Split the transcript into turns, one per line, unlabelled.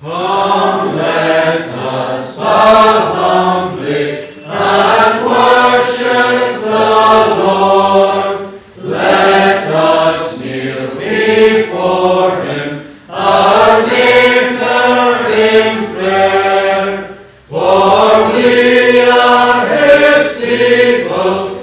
Come, let us bow humbly and worship the Lord. Let us kneel before Him, our Maker in prayer. For we are His people,